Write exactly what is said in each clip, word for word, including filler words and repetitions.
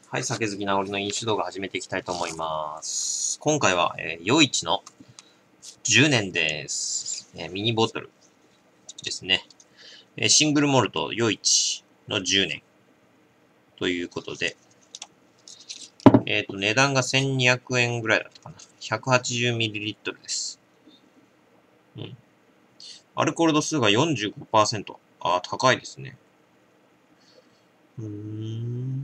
はい、酒好きな俺の飲酒動画始めていきたいと思います。今回は、えー、夜市のじゅうねんです。えー、ミニボトルですね。えー、シングルモルト夜市のじゅうねんということで、えっと、値段がせんにひゃくえんぐらいだったかな。ひゃくはちじゅうミリリットル です。うん。アルコール度数が よんじゅうごパーセント。ああ、高いですね。うーん。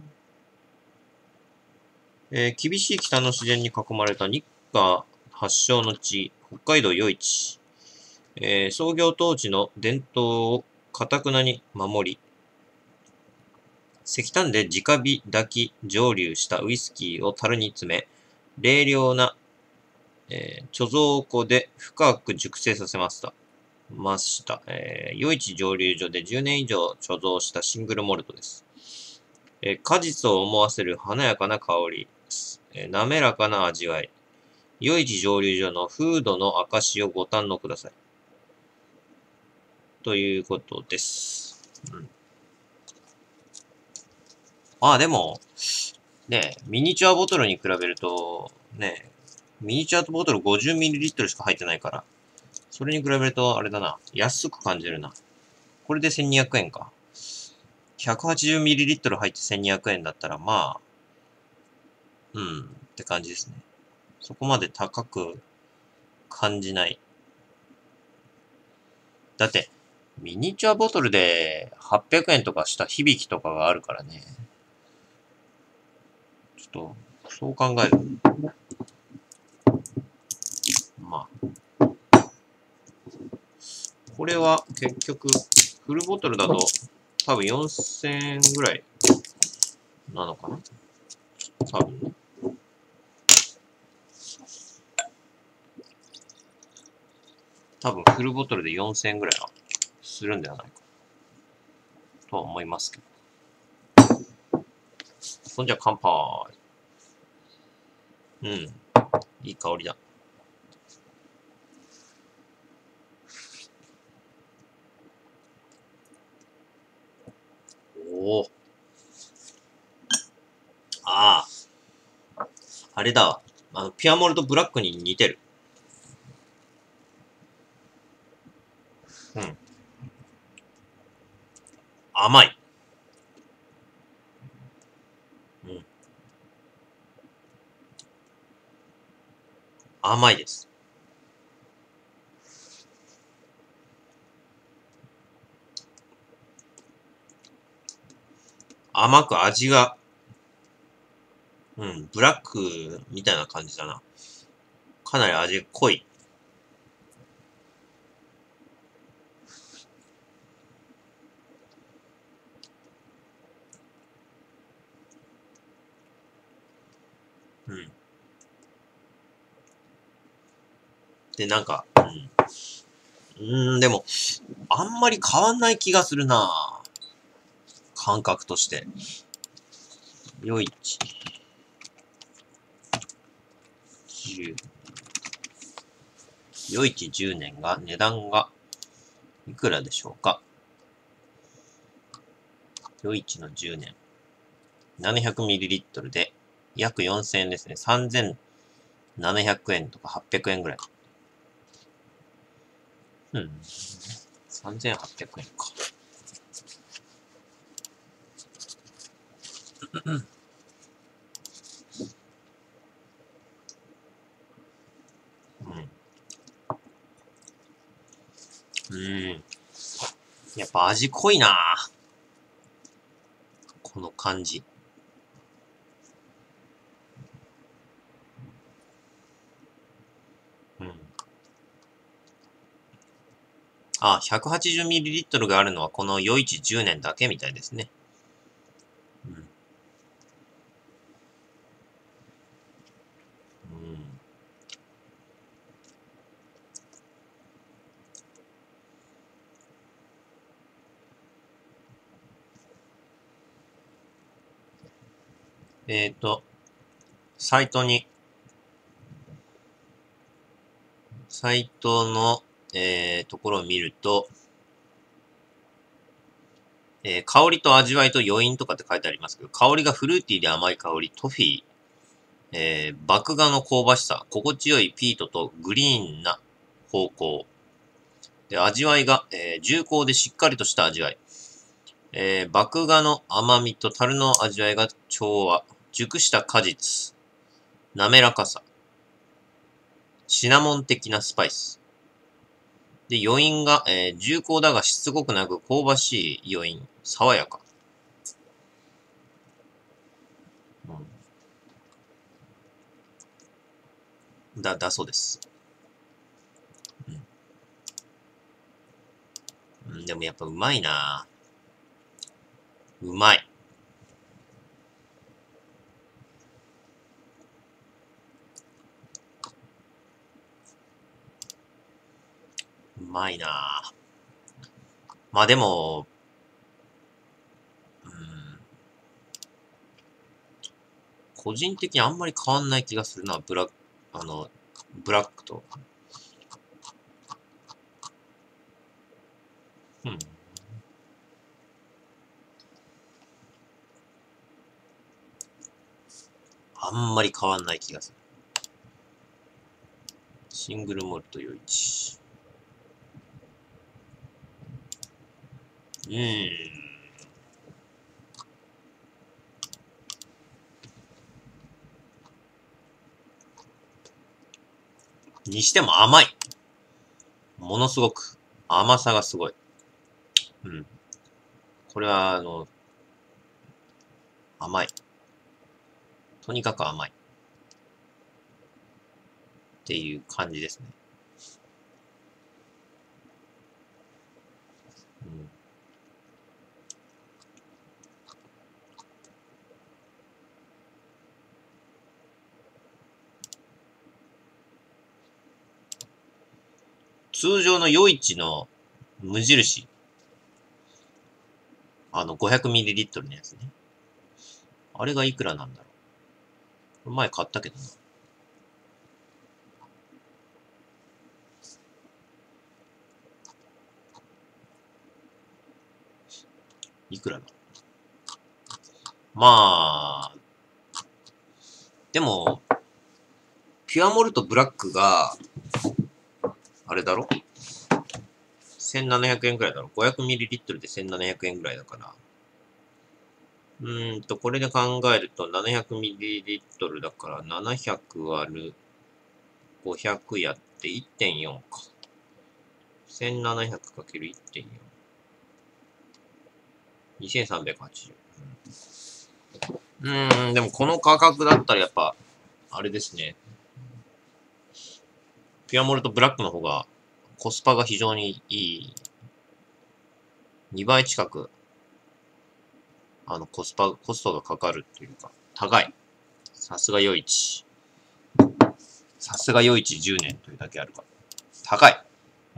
えー、厳しい北の自然に囲まれた日華発祥の地、北海道余市。えー、創業当時の伝統を堅くなに守り、石炭で直火炊き蒸留したウイスキーを樽に詰め、冷涼な、えー、貯蔵庫で深く熟成させました。ました。えー、余市蒸留所でじゅうねん以上貯蔵したシングルモルトです。えー、果実を思わせる華やかな香り、えー、滑らかな味わい。余市蒸留所の風土の証をご堪能ください。ということです。うん。ああ、でも、ね、ミニチュアボトルに比べると、ね、ミニチュアボトル ごじゅうミリリットル しか入ってないから、それに比べると、あれだな、安く感じるな。これでせんにひゃくえんか。ひゃくはちじゅうミリリットル 入ってせんにひゃくえんだったら、まあ、うん、って感じですね。そこまで高く感じない。だって、ミニチュアボトルではっぴゃくえんとかした響きとかがあるからね。ちょっと、そう考える。まあ、これは結局、フルボトルだと多分よんせんえんぐらいなのかな多分ね。多分フルボトルでよんせんえんぐらいはするんではないかとは思いますけど。そんじゃ乾杯。うん。いい香りだ。おお。ああ。あれだわ。あの、ピアモルトブラックに似てる。うん。甘い。うん。甘いです。甘く味が、うん、ブラックみたいな感じだな。かなり味が濃い。うん。で、なんか、うん。うーん、でも、あんまり変わんない気がするな感覚として。よいち、じゅう。よいちじゅうねんが、値段が、いくらでしょうか。よいちのじゅうねん。ななひゃくミリリットル で、約よんせんえんですね。さんぜんななひゃくえんとかはっぴゃくえんぐらい。うん。さんぜんはっぴゃくえんか。うん。うん。やっぱ味濃いなこの感じ。うん。あ、ひゃくはちじゅうミリリットル があるのはこのよいちじゅうねんだけみたいですね。うん。うん。えっと、サイトに、サイトの、えー、ところを見ると、 えー、香りと味わいと余韻とかって書いてありますけど、香りがフルーティーで甘い香り、トフィー、えー、麦芽の香ばしさ、心地よいピートとグリーンな方向。で、味わいが、えー、重厚でしっかりとした味わい。えー、麦芽の甘みと樽の味わいが調和。熟した果実。滑らかさ。シナモン的なスパイス。で、余韻が、えー、重厚だがしつこくなく香ばしい余韻。爽やか。うん、だ、だそうです。うん。うん、でもやっぱうまいなうまい。うまいなまあでも、うん、個人的にあんまり変わんない気がするな、ブラック、あの、ブラックと。うん。あんまり変わんない気がする。シングルモルト余市。うーん。にしても甘い。ものすごく。甘さがすごい。うん。これは、あの、甘い。とにかく甘い。っていう感じですね。うん。通常の余市の無印。あの、ごひゃくミリリットル のやつね。あれがいくらなんだろう。前買ったけどな。いくらだまあ、でも、ピュアモルトブラックが、あれだろ ?せんななひゃく 円くらいだろ ?ごひゃくミリリットル でせんななひゃくえんくらいだから。うーんと、これで考えると ななひゃくミリリットル だからななひゃく割るごひゃくやって いってんよん か。せんななひゃくかけるいってんよん。にせんさんびゃくはちじゅう。うーん、でもこの価格だったらやっぱ、あれですね。ピュアモルトブラックの方がコスパが非常にいい。にばい近く、あの、コスパ、コストがかかるっていうか、高い。さすが余市。さすが余市じゅうねんというだけあるから。高い。うん、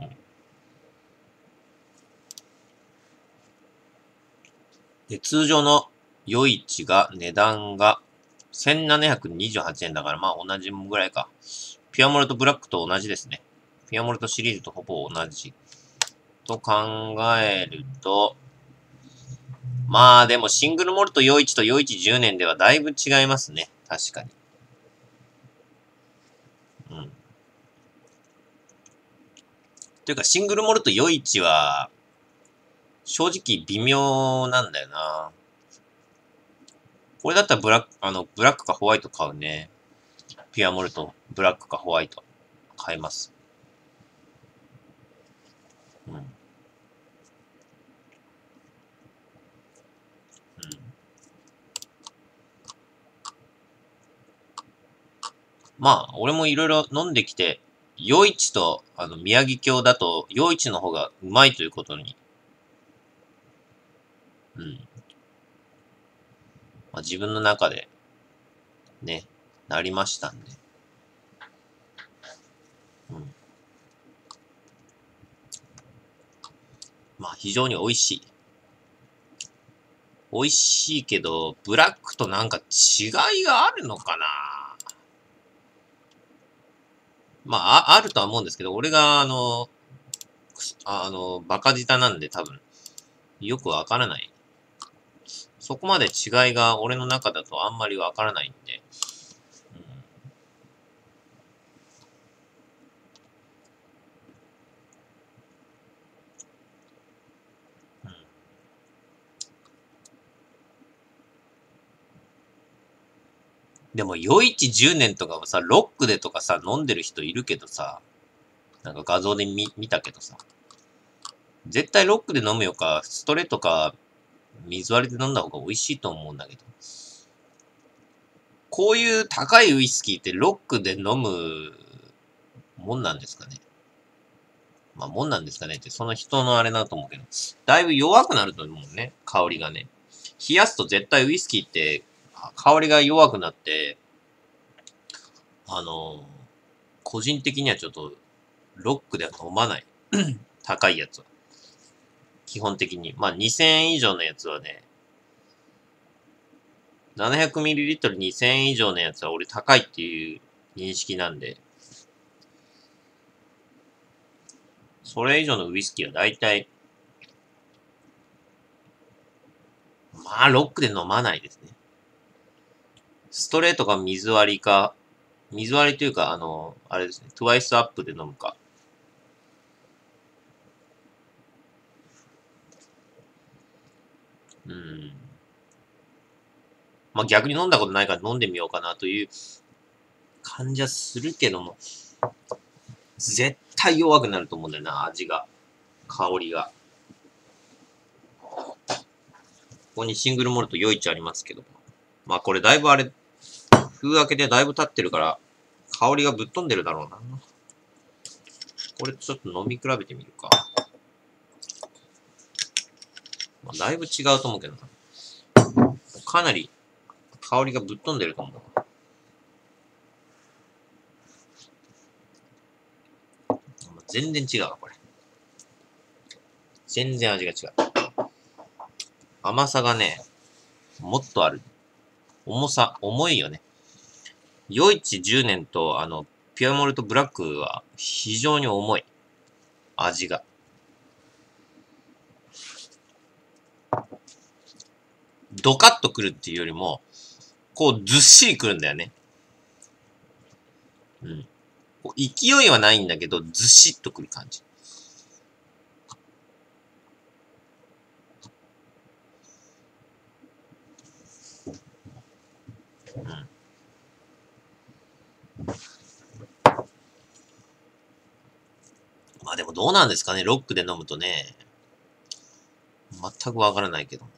で、通常の余市が、値段がせんななひゃくにじゅうはちえんだから、まあ同じぐらいか。ピュアモルトブラックと同じですね。ピュアモルトシリーズとほぼ同じ。と考えると、まあでもシングルモルト余市と余市じゅうねんではだいぶ違いますね。確かに。うん。というかシングルモルト余市は、正直微妙なんだよな。これだったらブラック、あの、ブラックかホワイト買うね。ピュアモルト、ブラックかホワイト。買います。うん。うん。まあ、俺もいろいろ飲んできて、余市と、あの、宮城郷だと、余市の方がうまいということに、うん。まあ、自分の中で、ね、なりましたんで。うん。まあ、非常に美味しい。美味しいけど、ブラックとなんか違いがあるのかな。まあ、あ、あるとは思うんですけど、俺が、あの、あの、バカ舌なんで多分、よくわからないそこまで違いが俺の中だとあんまりわからないんで。うんうん、でも、余市じゅうねんとかはさ、ロックでとかさ、飲んでる人いるけどさ、なんか画像で見、見たけどさ、絶対ロックで飲むよか、ストレートか、水割りで飲んだ方が美味しいと思うんだけど。こういう高いウイスキーってロックで飲むもんなんですかね。まあ、もんなんですかねって、その人のあれだと思うけど、だいぶ弱くなると思うね、香りがね。冷やすと絶対ウイスキーって、香りが弱くなって、あの、個人的にはちょっと、ロックでは飲まない。高いやつは。基本的に。まあ、にせんえん以上のやつはね、ななひゃくミリリットルにせんえん以上のやつは俺高いっていう認識なんで、それ以上のウイスキーは大体、まあ、ロックで飲まないですね。ストレートか水割りか、水割りというか、あの、あれですね、トゥワイスアップで飲むか。うん。まあ逆に飲んだことないから飲んでみようかなという感じはするけども、絶対弱くなると思うんだよな、味が。香りが。ここにシングルモルト余市ありますけど。まあこれだいぶあれ、封開けてだいぶ経ってるから、香りがぶっ飛んでるだろうな。これちょっと飲み比べてみるか。まあ、だいぶ違うと思うけどな。かなり香りがぶっ飛んでると思う。全然違うわ、これ。全然味が違う。甘さがね、もっとある。重さ、重いよね。余市じゅうねんと、あの、ピュアモルトブラックは非常に重い。味が。ドカッとくるっていうよりも、こう、ずっしりくるんだよね。うん。勢いはないんだけど、ずしっとくる感じ。うん。まあでもどうなんですかね、ロックで飲むとね。全くわからないけど。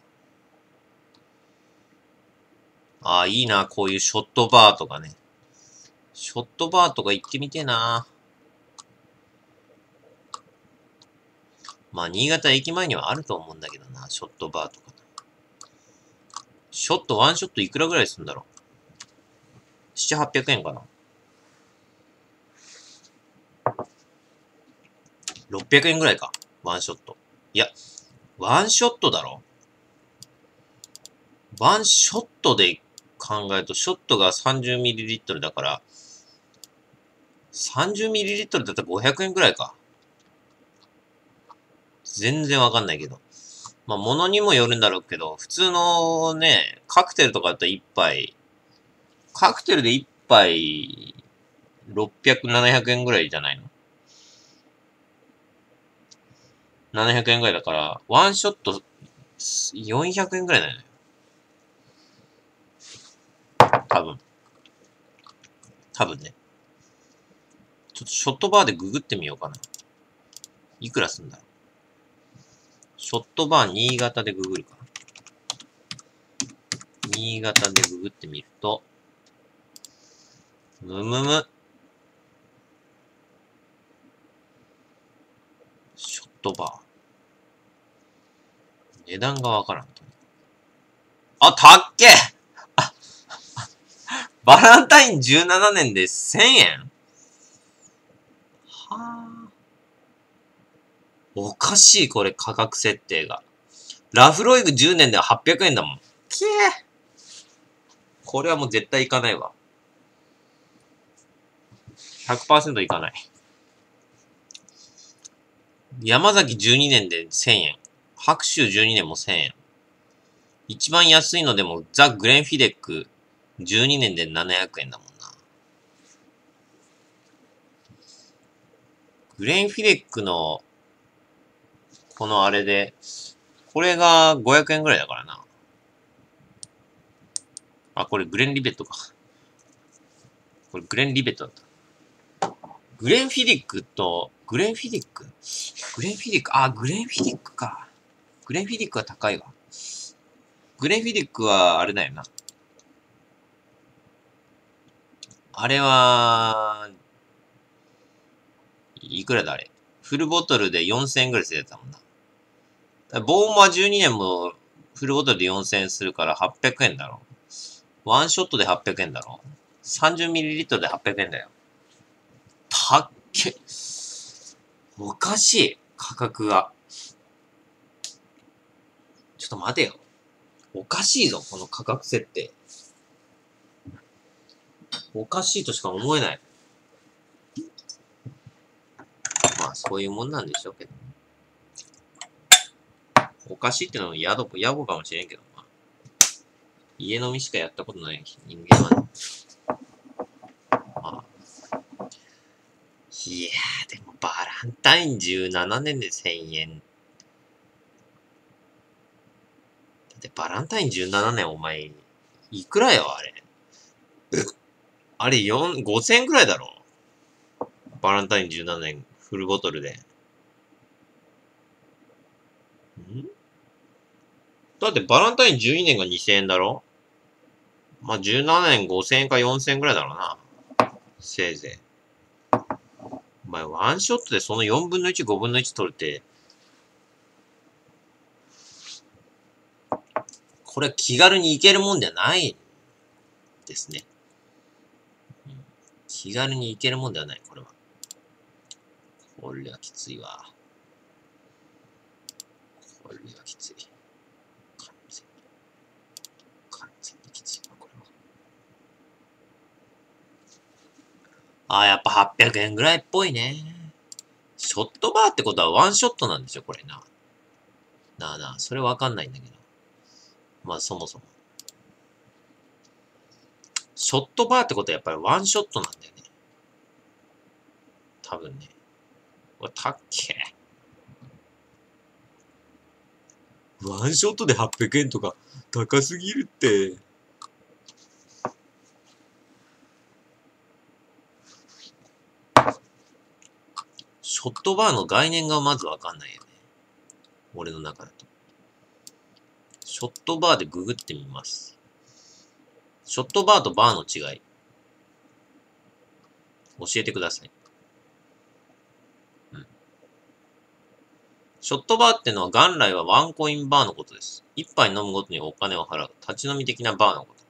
ああ、いいな、こういうショットバーとかね。ショットバーとか行ってみてえな。まあ、新潟駅前にはあると思うんだけどな、ショットバーとか。ショット、ワンショットいくらぐらいするんだろう。なな、はっぴゃくえんかな。ろっぴゃくえんぐらいか。ワンショット。いや、ワンショットだろ。ワンショットで考えると、ショットが さんじゅうミリリットル だから、さんじゅうミリリットル だったらごひゃくえんぐらいか。全然わかんないけど。まあ、物にもよるんだろうけど、普通のね、カクテルとかだったらいっぱい、カクテルでいっぱい、ろっぴゃく、ななひゃくえんぐらいじゃないの？ ななひゃく 円ぐらいだから、ワンショットよんひゃくえんぐらいだよね。多分。多分ね。ちょっとショットバーでググってみようかな。いくらすんだろう。ショットバー新潟でググるかな。新潟でググってみると、むむむ。ショットバー。値段がわからんと。あ、たっけあ、バランタインじゅうななねんでせんえんはあ。おかしい、これ、価格設定が。ラフロイグじゅうねんではっぴゃくえんだもん。きえこれはもう絶対いかないわ。ひゃくパーセント いかない。山崎じゅうにねんでせんえん。白州じゅうにねんもせんえん。 一番安いのでもザ・グレンフィデックじゅうにねんでななひゃくえんだもんな。グレンフィデックのこのあれで、これがごひゃくえんぐらいだからな。あ、これグレンリベットか。これグレンリベットだった。グレンフィディックと、グレンフィディックグレンフィディック、あ、グレンフィディックか。グレンフィディックは高いわ。グレンフィディックは、あれだよな。あれは、いくらだあれ。フルボトルでよんせんえんぐらいするやつだもんな。ボーマじゅうにねんもフルボトルでよんせんえんするからはっぴゃくえんだろ。ワンショットではっぴゃくえんだろ。さんじゅうミリリットル ではっぴゃくえんだよ。たっけ。おかしい。価格が。ちょっと待てよ。おかしいぞ、この価格設定。おかしいとしか思えない。まあ、そういうもんなんでしょうけど。おかしいってのは野暮、野暮かもしれんけど、まあ、家飲みしかやったことない人間はね。まあ、いやー、でもバランタインじゅうななねんでせんえん。だってバランタインじゅうななねんお前、いくらよ、あれ。あれ、よん、ごせんえんくらいだろ。バランタインじゅうななねん、フルボトルで。んだってバランタインじゅうにねんがにせんえんだろ。まあ、じゅうななねんごせんえんかよんせんえんくらいだろうな。せいぜい。お前、ワンショットでそのよんぶんのいち、ごぶんのいち取れて、これ気軽にいけるもんではないですね。うん、気軽にいけるもんではない、これは。これはきついわ。これはきつい。完全に。完全にきついわ、これは。ああ、やっぱはっぴゃくえんぐらいっぽいね。ショットバーってことはワンショットなんでしょ、これな。なあなあ、それわかんないんだけど。まあ、そもそも。ショットバーってことはやっぱりワンショットなんだよね。多分ね。うわ、たっけー。ワンショットではっぴゃくえんとか高すぎるって。ショットバーの概念がまずわかんないよね。俺の中だと。ショットバーでググってみます。ショットバーとバーの違い。教えてください。うん。ショットバーってのは元来はワンコインバーのことです。一杯飲むごとにお金を払う。立ち飲み的なバーのこと。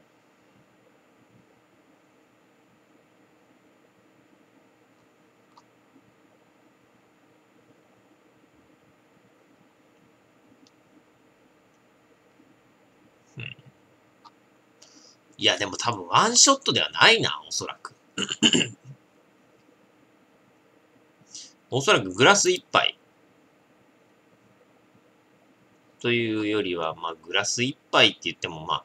うん。いや、でも多分ワンショットではないな、おそらく。おそらくグラス一杯。というよりは、まあ、グラス一杯って言っても、まあ、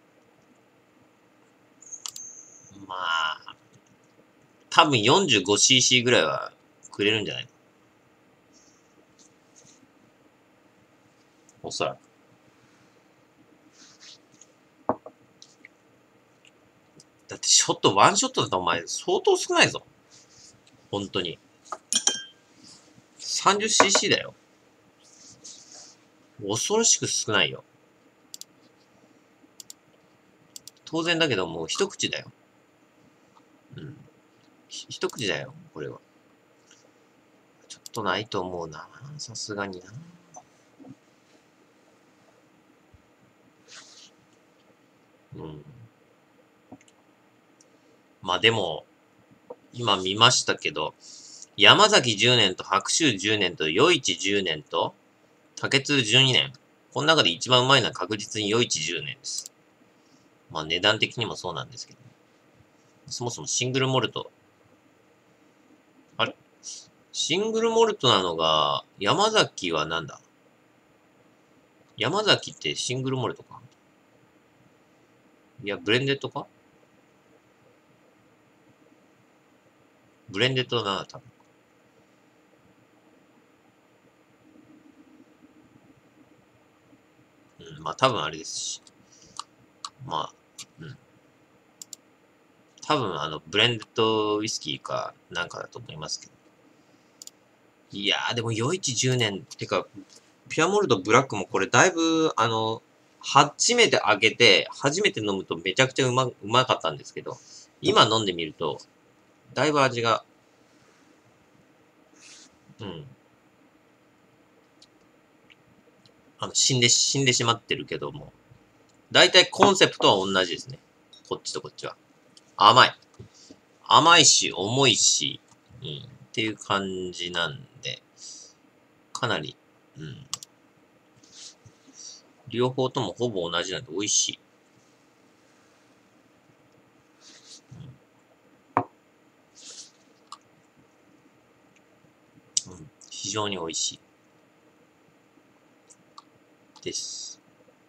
まあ、多分 よんじゅうごシーシー ぐらいはくれるんじゃないの？おそらく。だってショット、ワンショットだとお前相当少ないぞ。本当に。さんじゅうシーシー だよ。恐ろしく少ないよ。当然だけどもう一口だよ。うん。一口だよ、これは。ちょっとないと思うな。さすがにな。うん。まあでも、今見ましたけど、山崎じゅうねんと白州じゅうねんと余市じゅうねんと竹津じゅうにねん。この中で一番うまいのは確実に余市じゅうねんです。まあ値段的にもそうなんですけど。そもそもシングルモルト。あれシングルモルトなのが、山崎はなんだ山崎ってシングルモルトか？いや、ブレンデッドか？ブレンデッドだな、多分。うん、まあ多分あれですし。まあ、うん。多分あの、ブレンデッドウイスキーかなんかだと思いますけど。いやー、でも、余市じゅうねん、てか、ピュアモルトブラックもこれだいぶ、あの、初めて開けて、初めて飲むとめちゃくちゃうま、うまかったんですけど、今飲んでみると、だいぶ味が、うん。あの、死んで、死んでしまってるけども、だいたいコンセプトは同じですね。こっちとこっちは。甘い。甘いし、重いし、うん、っていう感じなんで、かなり、うん。両方ともほぼ同じなんで美味しい。うん、非常に美味しい。です。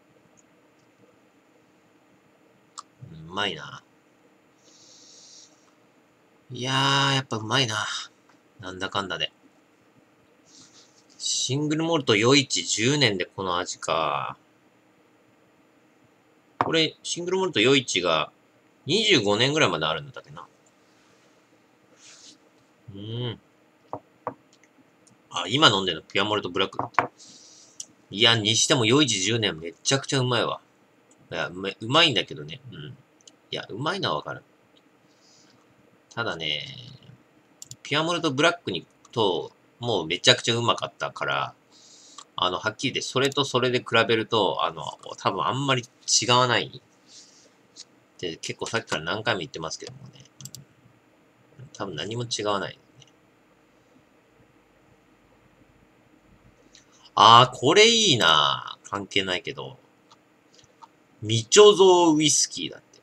うまいな。いやー、やっぱうまいな。なんだかんだで。シングルモルト余市じゅうねんでこの味か。これ、シングルモルト余市がにじゅうごねんぐらいまであるんだっけな。うーん。あ、今飲んでるのピュアモルトブラックだって。いや、にしても余市じゅうねんめちゃくちゃうまいわ。いや、うまうまいんだけどね。うん。いや、うまいのはわかる。ただね、ピュアモルトブラックにと、もうめちゃくちゃうまかったから、あの、はっきり言って、それとそれで比べると、あの、多分あんまり違わない。って結構さっきから何回も言ってますけどもね。うん、多分何も違わない、ね。あー、これいいな。関係ないけど。ミチョゾーウイスキーだって。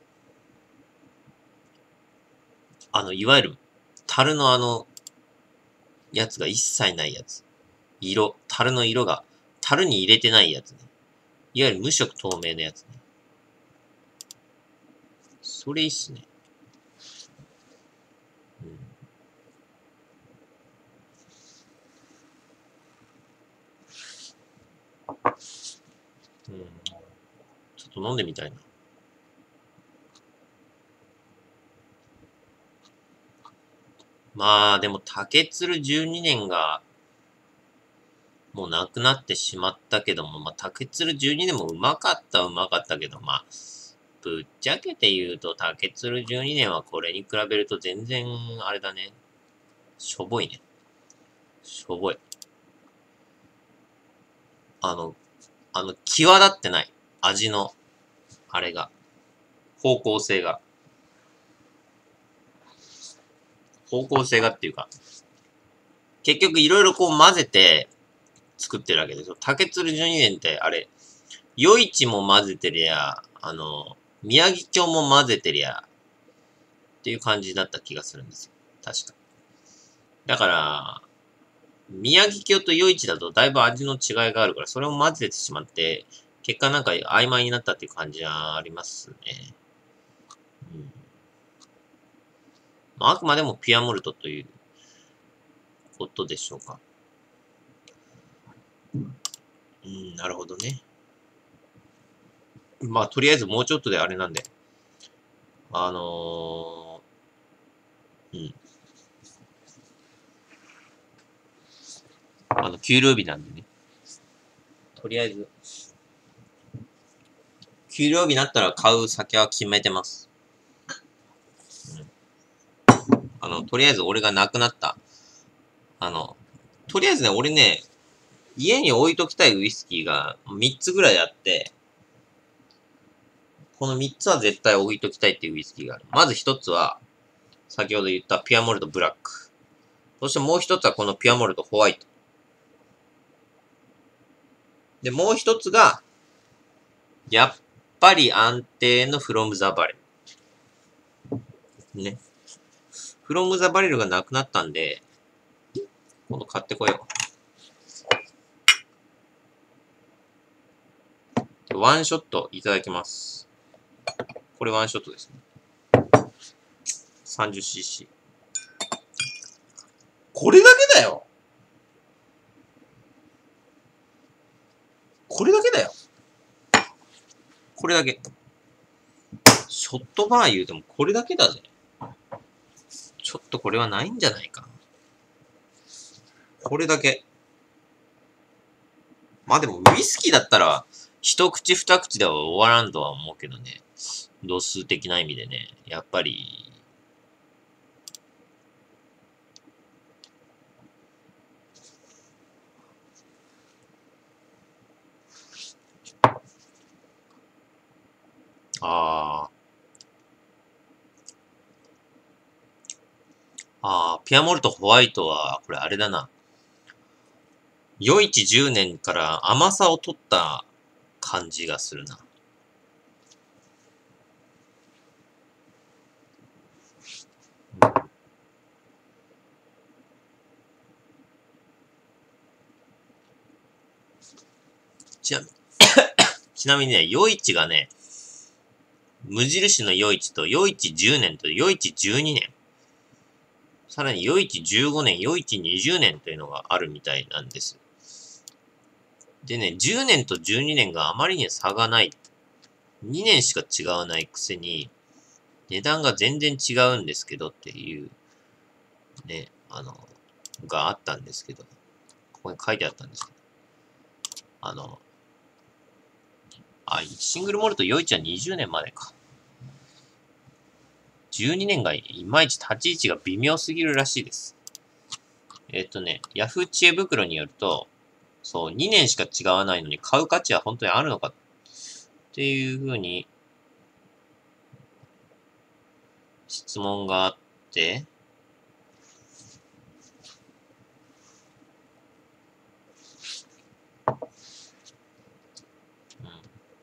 あの、いわゆる、樽のあの、やつが一切ないやつ。色、樽の色が、樽に入れてないやつね。いわゆる無色透明のやつね。それいいっすね。うん。うん、ちょっと飲んでみたいな。まあ、でも、竹鶴じゅうにねんが、もうなくなってしまったけども、まあ、竹鶴じゅうにねんもうまかったはうまかったけど、まあ、ぶっちゃけて言うと、竹鶴じゅうにねんはこれに比べると全然、あれだね。しょぼいね。しょぼい。あの、あの、際立ってない。味の、あれが。方向性が。方向性がっていうか、結局いろいろこう混ぜて作ってるわけですよ。竹鶴じゅうにねんって、あれ、余市も混ぜてりゃ、あの、宮城町も混ぜてりゃ、っていう感じだった気がするんですよ。確か。だから、宮城京と余市だとだいぶ味の違いがあるから、それを混ぜてしまって、結果なんか曖昧になったっていう感じはありますね。うん。まあ、あくまでもピュアモルトということでしょうか。うん、なるほどね。まあ、とりあえずもうちょっとであれなんで。あのー、うん。あの、給料日なんでね。とりあえず、給料日になったら買う酒は決めてます。うん。あの、とりあえず俺が亡くなった。あの、とりあえずね、俺ね、家に置いときたいウイスキーがみっつぐらいあって、このみっつは絶対置いときたいっていうウイスキーがある。まずひとつは、先ほど言ったピュアモルトブラック。そしてもうひとつはこのピュアモルトホワイト。で、もうひとつが、やっぱり安定のフロムザバレル。ね。フロムザバレルがなくなったんで、今度買ってこよう。 ワンショットいただきます。これワンショットですね。さんじゅうシーシー。これだけだよ。これだけだよ。これだけ。ショットバー言うてもこれだけだぜ。ちょっとこれはないんじゃないか。これだけ。まあでもウイスキーだったら、一口二口では終わらんとは思うけどね。度数的な意味でね。やっぱり、ああ。ああ、ピアモルトホワイトは、これあれだな。余市じゅうねんから甘さを取った感じがするな。ちなみに、ちなみにね、余市がね、無印の余市と余市じゅうねんと余市じゅうにねん。さらに余市じゅうごねん、余市にじゅうねんというのがあるみたいなんです。でね、じゅうねんとじゅうにねんがあまりに差がない。にねんしか違わないくせに、値段が全然違うんですけどっていう、ね、あの、があったんですけど、ここに書いてあったんですけど、あの、あ、シングルモルト余市はにじゅうねんまでか。じゅうにねんがいまいち立ち位置が微妙すぎるらしいです。えっとね、ヤフー知恵袋によると、そう、にねんしか違わないのに買う価値は本当にあるのかっていうふうに質問があって、うん、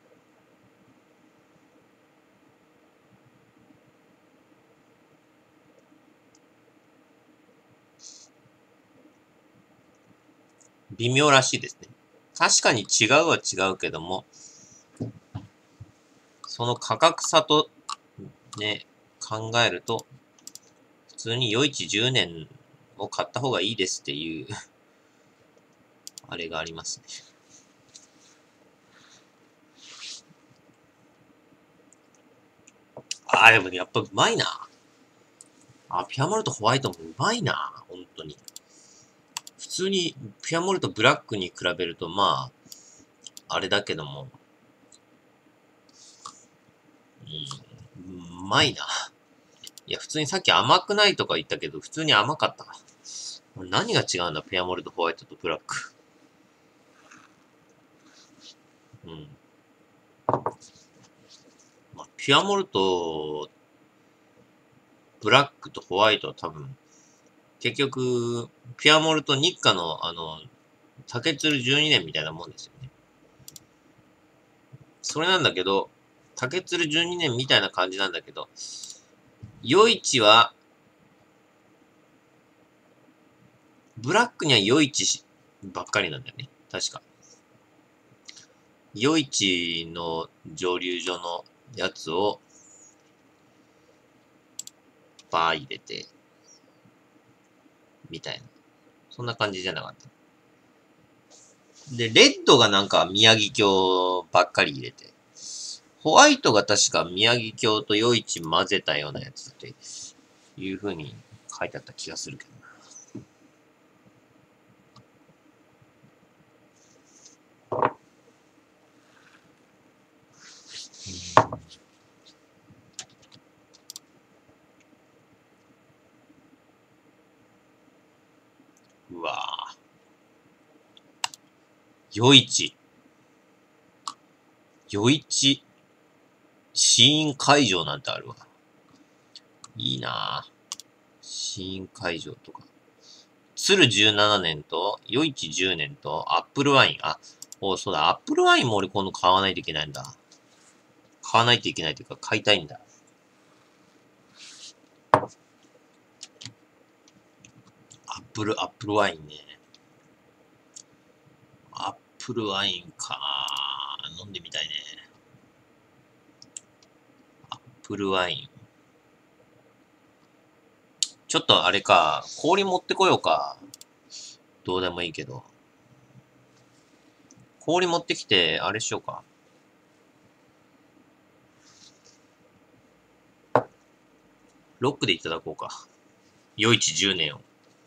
微妙らしいですね。確かに違うは違うけども、その価格差とね、考えると、普通に余市じゅうねんを買った方がいいですっていうあれがありますね。あ、でもやっぱうまいな。あ、ピアモルトホワイトもうまいな。本当に。普通にピアモルトブラックに比べると、まあ、あれだけども、うん、うまいな。いや、普通にさっき甘くないとか言ったけど、普通に甘かった。何が違うんだ、ピアモルトホワイトとブラック。うん。まあ、ピアモルト、ブラックとホワイトは多分、結局、ピアモルト日課の、あの、竹鶴じゅうにねんみたいなもんですよね。それなんだけど、竹鶴じゅうにねんみたいな感じなんだけど、余市は、ブラックには余市ばっかりなんだよね。確か。余市の蒸留所のやつを、バー入れて、みたいな。そんな感じじゃなかった。で、レッドがなんか宮城郷ばっかり入れて、ホワイトが確か宮城郷と余市混ぜたようなやつっていう風に書いてあった気がするけどな。うわぁ。余市。余市。試飲会場なんてあるわ。いいなぁ。試飲会場とか。鶴じゅうななねんと、余市じゅうねんと、アップルワイン。あ、お、そうだ、アップルワインも俺今度買わないといけないんだ。買わないといけないというか、買いたいんだ。アップル、アップルワインね。アップルワインか。飲んでみたいね。 プルワイン。ちょっとあれか、氷持ってこようか。どうでもいいけど。氷持ってきて、あれしようか。ロックでいただこうか。余市じゅうねんを。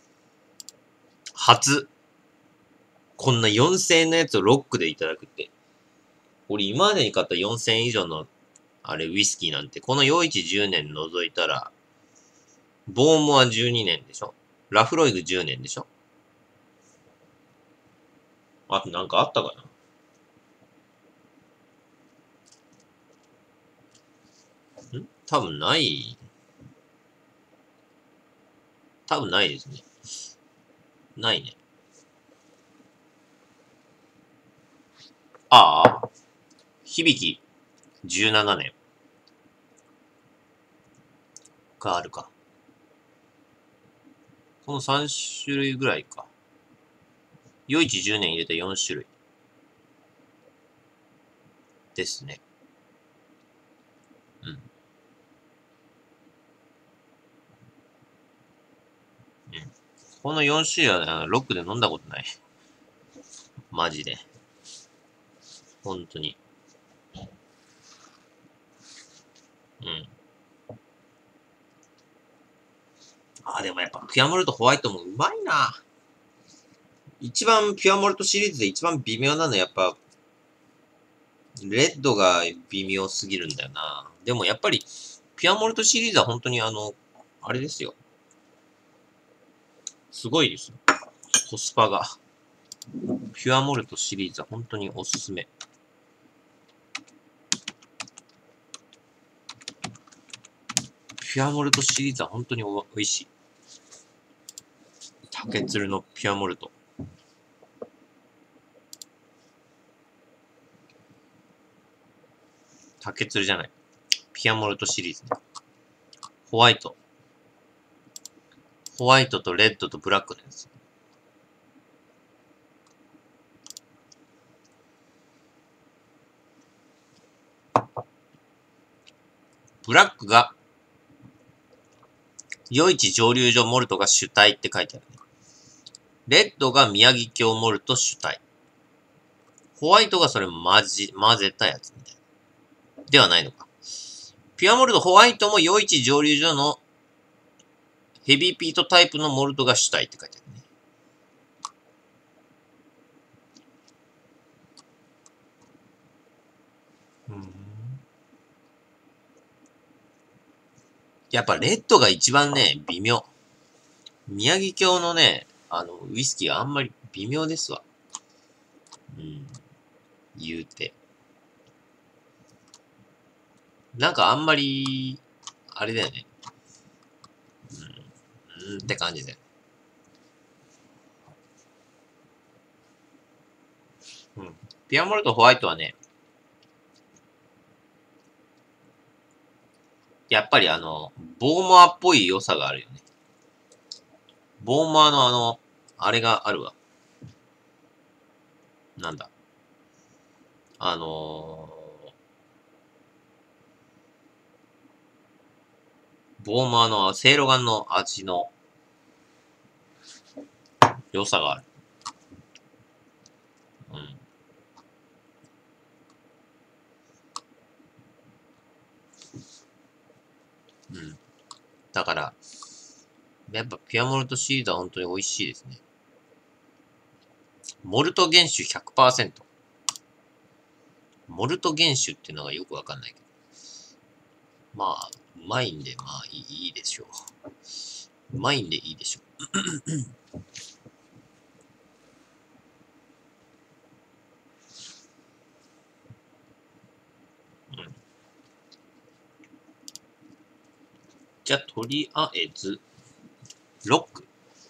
初。こんなよんせんえんのやつをロックでいただくって。俺今までに買ったよんせんえん以上の、あれ、ウイスキーなんて、この余市じゅうねん除いたら、ボーモアじゅうにねんでしょ？ラフロイグじゅうねんでしょ？あとなんかあったかなん多分ない。多分ないですね。ないね。ああ、響きじゅうななねんがあるか。このさん種類ぐらいか。余市じゅうねん入れたよん種類。ですね。うん。うん。このよん種類はロックで飲んだことない。マジで。本当に。うん。あ、でもやっぱピュアモルトホワイトもうまいな。一番ピュアモルトシリーズで一番微妙なのはやっぱ、レッドが微妙すぎるんだよな。でもやっぱり、ピュアモルトシリーズは本当にあの、あれですよ。すごいですよ。コスパが。ピュアモルトシリーズは本当におすすめ。ピュアモルトシリーズは本当にお美味しい。竹鶴のピュアモルト。竹鶴じゃない。ピュアモルトシリーズね。ホワイト。ホワイトとレッドとブラックです。ブラックが、余市蒸留所モルトが主体って書いてあるね。レッドが宮城京モルト主体。ホワイトがそれ混じ、混ぜたやつみたいな。ではないのか。ピュアモルトホワイトも余市蒸留所のヘビーピートタイプのモルトが主体って書いてあるね。うん、やっぱレッドが一番ね、微妙。宮城京のね、あの、ウイスキーはあんまり微妙ですわ。うん。言うて。なんかあんまり、あれだよね。うん、うんって感じで。うん。ピアモルトホワイトはね、やっぱりあの、ボーモアっぽい良さがあるよね。ボーモアのあの、あれがあるわ。なんだ。あのー、ボーモアのセイロガンの味の良さがある。うん。うん。だから、やっぱピアモルトシリーズは本当に美味しいですね。モルト原酒 ひゃくパーセント。モルト原酒っていうのがよくわかんないけど。まあ、うまいんで、まあいい、いいでしょう。うまいんでいいでしょう。うん。じゃあ、とりあえず、ロック。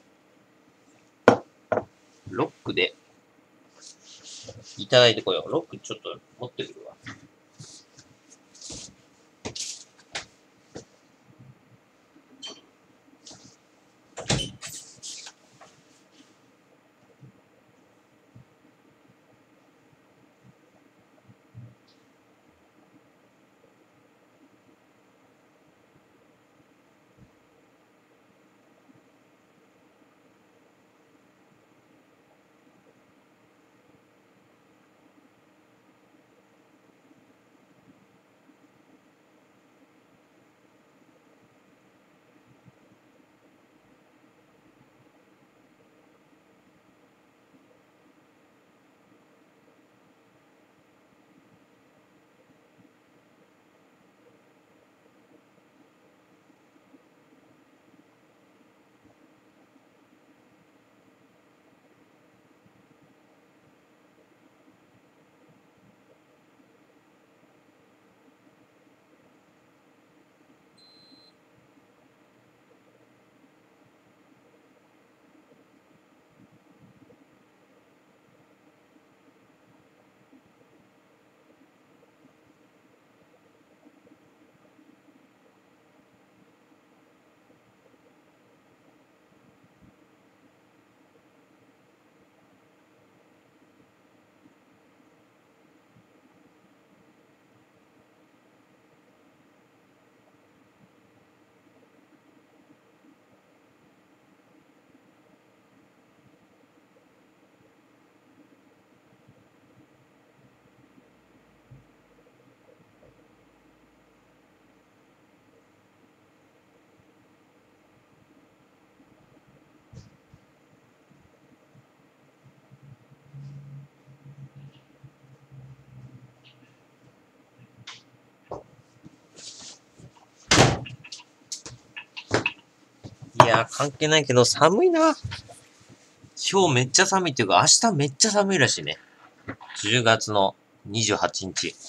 ロックで、いただいてこよう。ロックちょっと持ってくるわ。 やー、関係ないけど、寒いな。今日めっちゃ寒いっていうか、明日めっちゃ寒いらしいね。じゅうがつのにじゅうはちにち。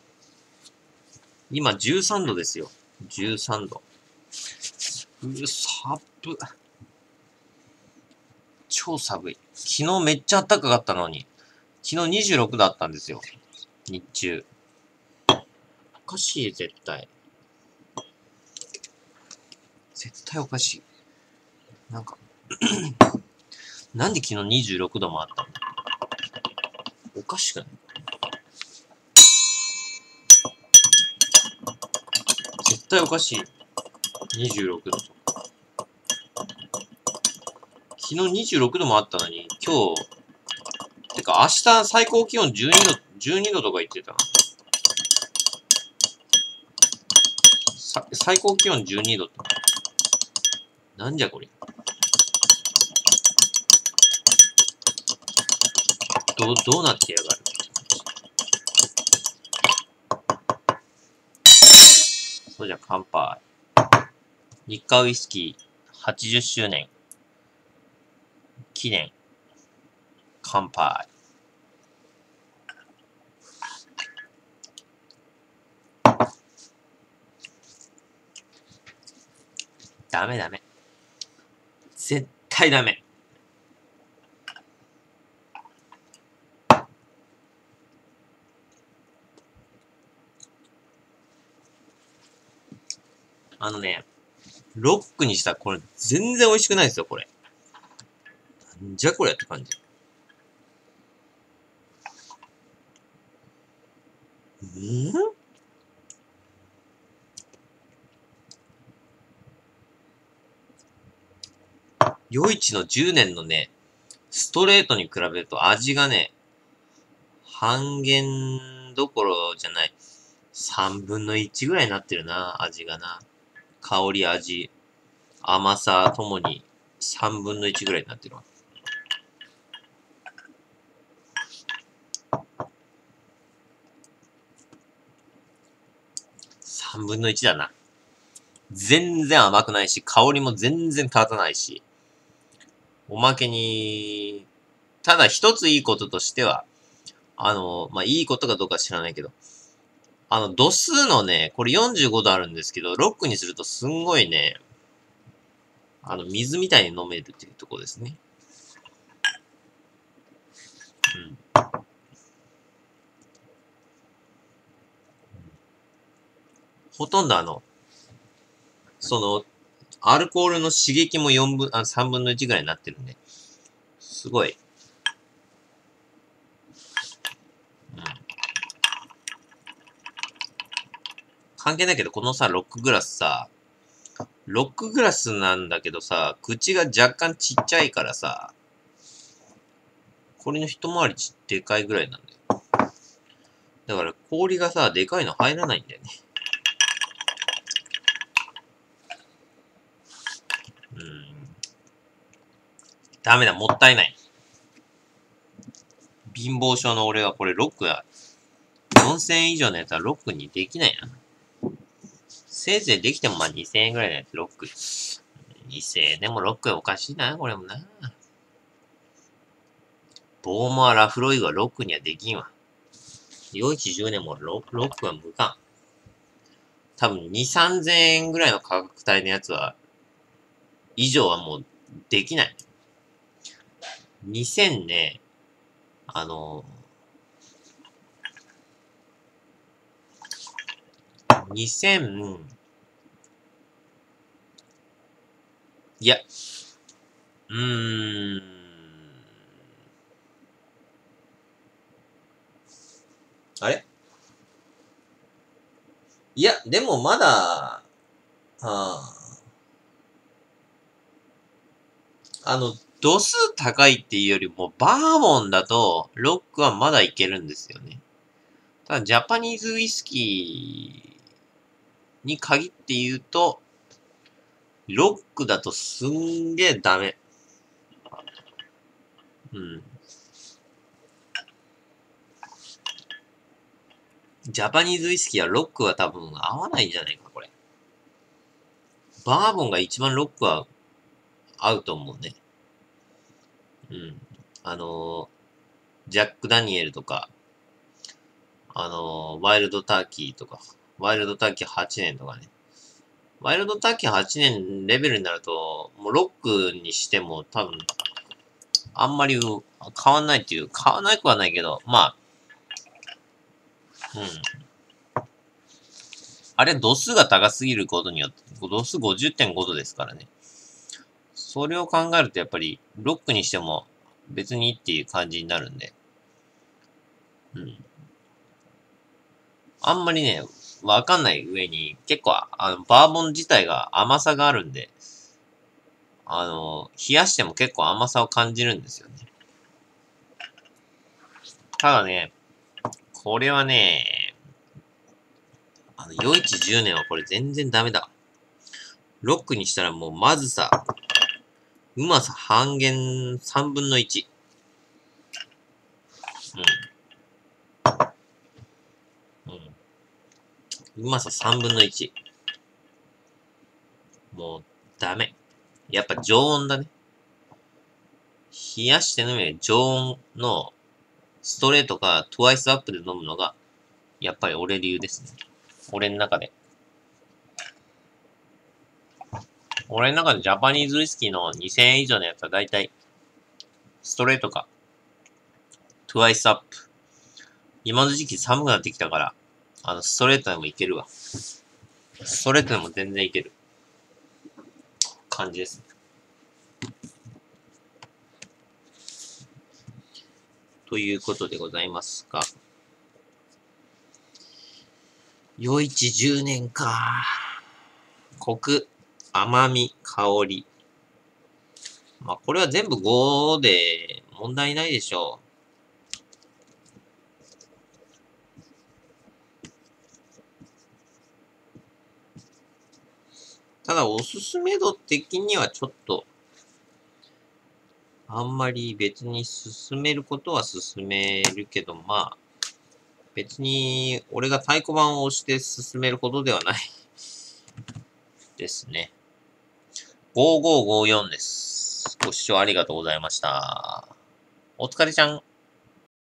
今じゅうさんどですよ。じゅうさんど。うさっぶ。超寒い。昨日めっちゃ暖かかったのに。昨日にじゅうろくどあったんですよ。日中。おかしい、絶対。絶対おかしい。なんか、なんで昨日にじゅうろくどもあったの？おかしくない？絶対おかしい。にじゅうろくど。昨日にじゅうろくどもあったのに、今日、てか明日最高気温じゅうにど、じゅうにどとか言ってたな。さ最高気温じゅうにどって。なんじゃこれ。どう、どうなってやがる。そうじゃ、乾杯。日課ウイスキーはちじゅっしゅうねん記念。乾杯。ダメダメ。絶対ダメ。あのね、ロックにしたらこれ全然美味しくないですよ、これ。なんじゃこれって感じ。んー余市のじゅうねんのね、ストレートに比べると味がね、半減どころじゃない。さんぶんのいちぐらいになってるな、味がな。香り、味、甘さともにさんぶんのいちぐらいになってるわ。さんぶんのいちだな。全然甘くないし、香りも全然立たないし。おまけに、ただ一ついいこととしては、あの、まあ、いいことかどうか知らないけど、あの、度数のね、これよんじゅうごどあるんですけど、ロックにするとすんごいね、あの、水みたいに飲めるっていうところですね。うん。ほとんどあの、その、アルコールの刺激もよんぶん、あ、さんぶんのいちぐらいになってるんで、すごい。うん。関係ないけど、このさ、ロックグラスさ、ロックグラスなんだけどさ、口が若干ちっちゃいからさ、これの一回りちでかいぐらいなんだよ。だから氷がさ、でかいの入らないんだよね。うーん。ダメだ、もったいない。貧乏症の俺はこれロックや、よんせんえん以上のやつはロックにできないな。せいぜいできてもまあにせんえんぐらいのやつロック。にせんえんでもロックおかしいな、これもな。ボーマーラフロイグはロックにはできんわ。よいちじゅうねんもロロックは無関。多分に、さんぜんえんぐらいの価格帯のやつは、以上はもうできない。にせんね、あの、にせん、いや、うーん、あれいや、でもまだ、はあ、あの、度数高いっていうよりも、バーボンだと、ロックはまだいけるんですよね。ただ、ジャパニーズウイスキーに限って言うと、ロックだとすんげえダメ。うん。ジャパニーズウイスキーはロックは多分合わないんじゃないか、これ。バーボンが一番ロックは合うと思うね。うん。あのー、ジャック・ダニエルとか、あのー、ワイルドターキーとか、ワイルドターキーはちねんとかね。ワイルドターキーはちねんレベルになると、もうロックにしても多分、あんまり変わんないっていう、変わんないくはないけど、まあ、うん。あれ、度数が高すぎることによって、度数 ごじゅってんご 度ですからね。それを考えるとやっぱり、ロックにしても別にっていう感じになるんで。うん。あんまりね、わかんない上に、結構、あの、バーボン自体が甘さがあるんで、あの、冷やしても結構甘さを感じるんですよね。ただね、これはね、あの、余市じゅうねんはこれ全然ダメだ。ロックにしたらもうまずさ、うまさ半減さんぶんのいち。うん。うん。うまささんぶんのいち。もう、ダメ。やっぱ常温だね。冷やして飲める常温のストレートかトゥワイスアップで飲むのが、やっぱり俺流ですね。俺の中で。俺の中でジャパニーズウイスキーのにせんえん以上のやつはだいたいストレートかトゥワイスアップ。今の時期寒くなってきたから、あの、ストレートでもいけるわ。ストレートでも全然いける感じです。ということでございますが、余市じゅうねんか。コク、甘み、香り。まあ、これは全部ごで問題ないでしょう。ただ、おすすめ度的にはちょっと、あんまり別に進めることは進めるけど、まあ、別に俺が太鼓判を押して進めることではないですね。ごーごーごーよんです。ご視聴ありがとうございました。お疲れちゃん。